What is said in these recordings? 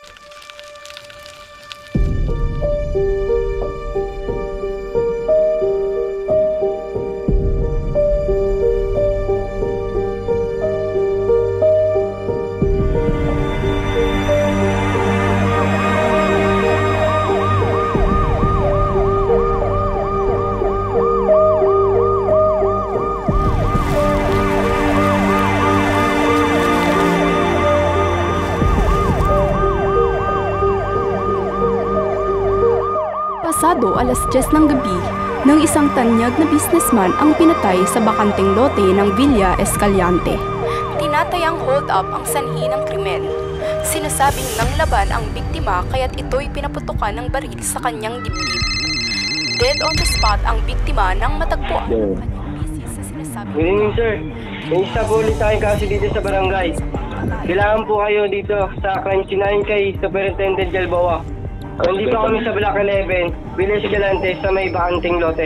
Pasado alas 10 ng gabi, nang isang tanyag na businessman ang pinatay sa bakanteng lote ng Villa Escalante. Tinatayang hold up ang sanhi ng krimen. Sinasabing nang laban ang biktima kaya't ito'y pinaputukan ng baril sa kanyang dibdib. Dead on the spot ang biktima nang matagpuan ang kanyang misis sa sinasabing... Good evening, sir. May isa po ulit tayong kaso dito sa barangay. Kailangan po kayo dito sa crime scene kay Superintendent Galboa. Nandito kami sa Block 11, Villa Escalante sa may bakanting lote.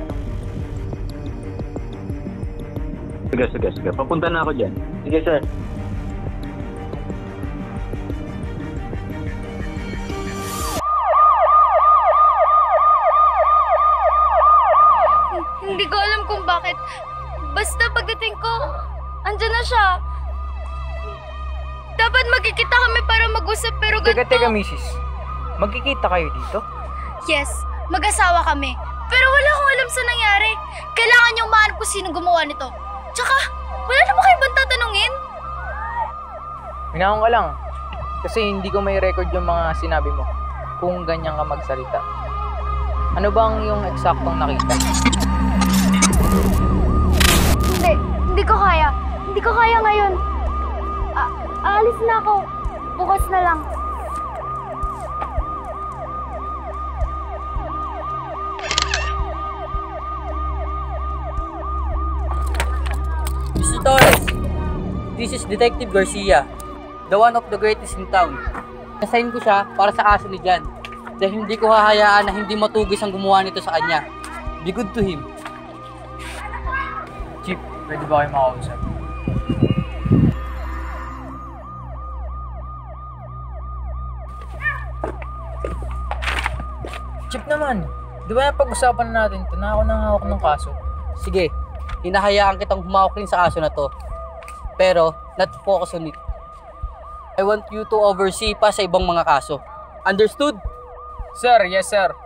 Sige. Papunta na ako dyan. Sige, sir. Hindi ko alam kung bakit. Basta pagdating ko, andyan na siya. Dapat magkikita kami para mag-usap pero ganito. Teka, misis. Magkikita kayo dito? Yes, mag-asawa kami. Pero wala akong alam sa nangyari. Kailangan niyong mahanap kung sino gumawa nito. Tsaka, wala na ba kayo bang tatanungin? Hinahon ka lang. Kasi hindi ko may record yung mga sinabi mo. Kung ganyan ka magsalita. Ano bang yung eksaktong nakita? Hindi ko kaya. Hindi ko kaya ngayon. Aalis na ako. Bukas na lang. Mr. Torres, this is Detective Garcia, the one of the greatest in town. Nasign ko siya para sa kaso ni Jan. Dahil hindi ko hahayaan na hindi matugis ang gumawa nito sa kanya. Be good to him. Chief, pwede ba kayo makausap? Chief naman, di ba napag-usapan na natin ito na ako nang hawak ng kaso? Sige, hinahayaan kitang humawak rin sa kaso na to. Pero, not focus on it. I want you to oversee pa sa ibang mga kaso. Understood? Sir, yes sir.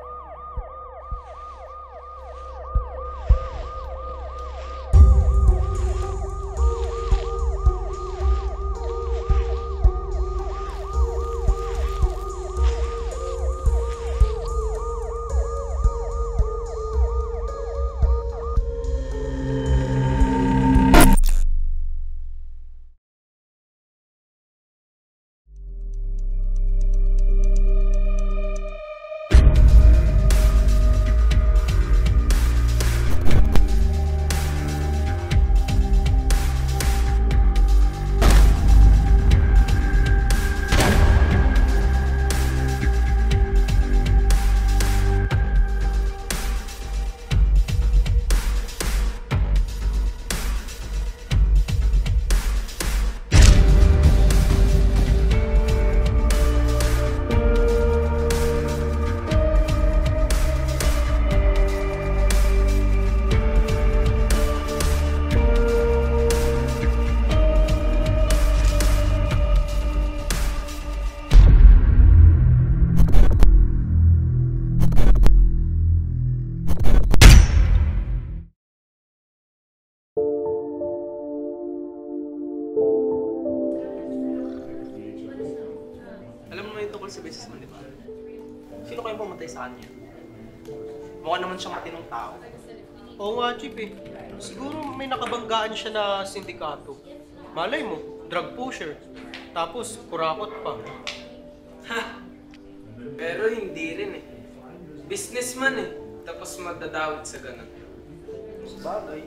sa businessman, di ba? Sino kayong pumatay sa kanya? Mukha naman siyang matinong tao. Oo nga, Chief eh. Siguro may nakabanggaan siya na sindikato. Malay mo, drug pusher. Tapos, kurakot pa. Ha! Pero hindi rin eh. Businessman eh. Tapos magdadawit sa ganun. Sabagay.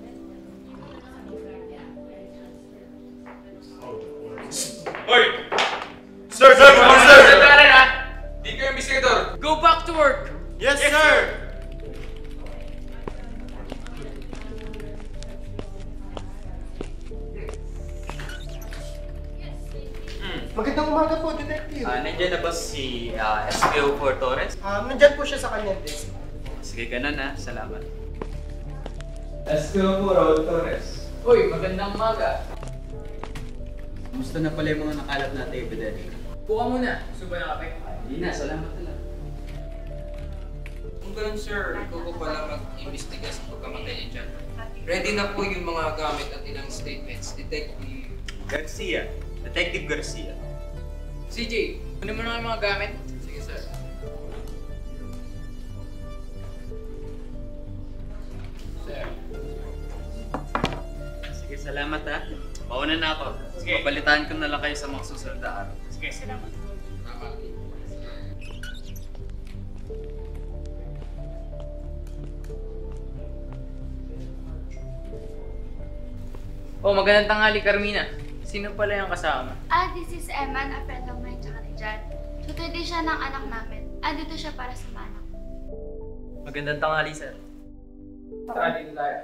Hoy! Sir! Di kayo investigator! Go back to work! Yes, sir! Magandang umaga po, Detective. Nandiyan na ba si SPO4 Torres? Nandyan po siya sa kanyang desk. Sige, ganun na. Salamat. SPO4 Torres. Uy, magandang umaga. Kumusta na pala yung mga nakalap natin ebidensya? Buka muna. Gusto ba ng kape? Hindi na, salamat na lang. Kung ganun sir, ikaw po pala mag-imbestiga sa pagkamatay niya dyan. Ready na po yung mga gamit at ilang statements. Detective Garcia. Detective Garcia. CJ, kunin mo na yung mga gamit. Sige sir. Sir. Sige, salamat ha. Pauna na ako. Sige. Babalitaan ko na lang kayo sa mga susunod na araw. Sige, salamat. Tama. Oh, magandang tanghali, Carmina. Sino pala yung kasama? This is Eman, a friend of mine, tsaka ni Jan. Tutoy din siya ng anak namin. Dito siya para sa manang. Magandang tanghali, sir. Tara dito tayo.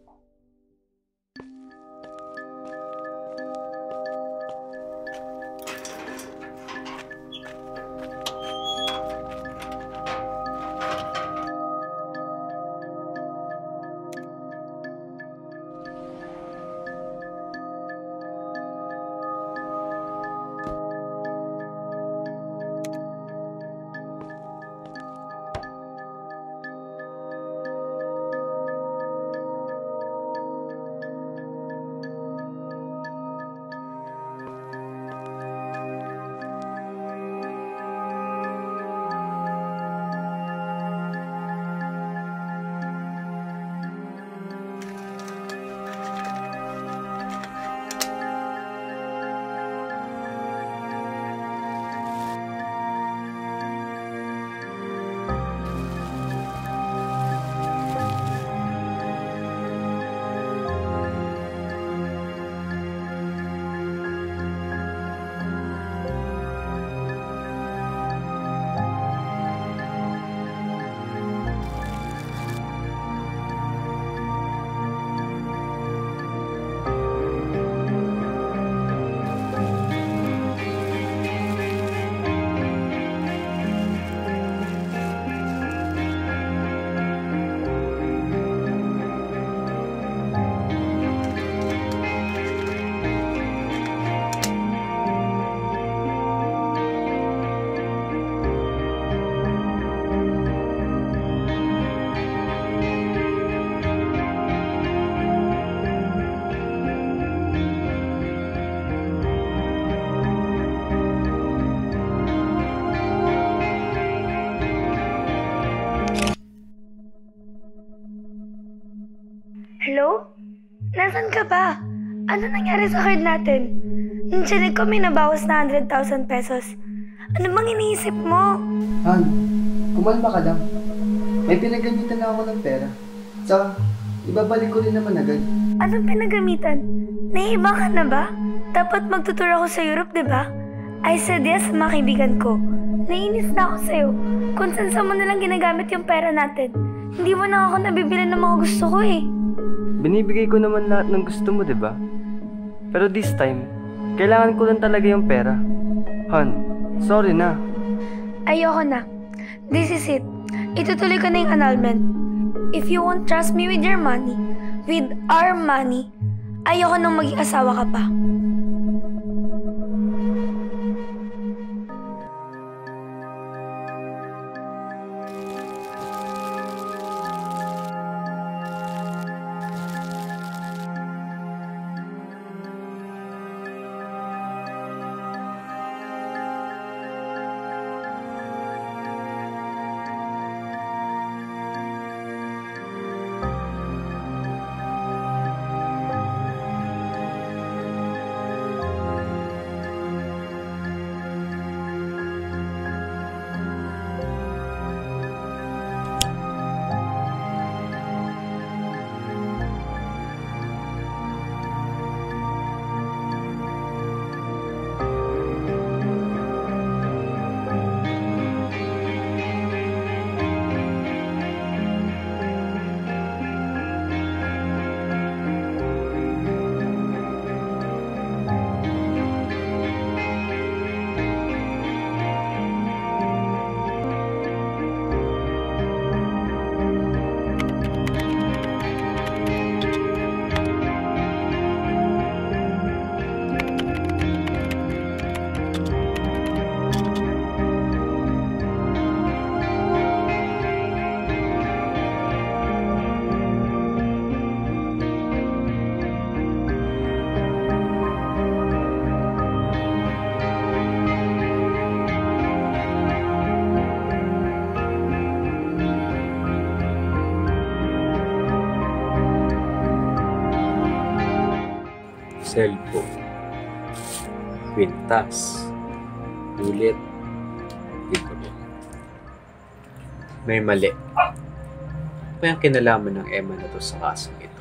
Hello? Nasaan ka ba? Ano nangyari sa card natin? Nung chinig ko may nabawas na 100,000 pesos. Ano bang iniisip mo? Han, kumalma ka lang. May pinagamitan na ako ng pera. Tsaka, ibabalik ko rin naman agad. Anong pinagamitan? Naiiba ka na ba? Dapat magtutur ako sa Europe, di ba? I said yes sa mga kaibigan ko. Naiinis na ako sa'yo. Kung saan mo nalang ginagamit yung pera natin. Hindi mo na ako nabibili ng mga gusto ko eh. Binibigay ko naman lahat ng gusto mo, di ba? Pero this time, kailangan ko lang talaga yung pera. Han, sorry na. Ayoko na. This is it. Itutuloy ko na yung annulment. If you won't trust me with your money, with our money, ayoko nang maging asawa ka pa. cellphone, kwintas, ulit, libro. May mali. Ano yung kinalaman ng Emma na to sa kasong ito?